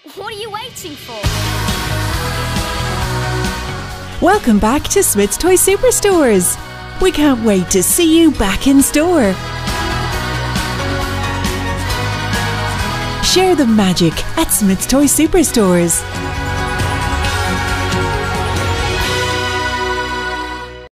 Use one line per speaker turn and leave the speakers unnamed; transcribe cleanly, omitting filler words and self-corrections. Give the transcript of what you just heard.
What are you waiting for?
Welcome back to Smyths Toy Superstores. We can't wait to see you back in store. Share the magic at Smyths Toy Superstores.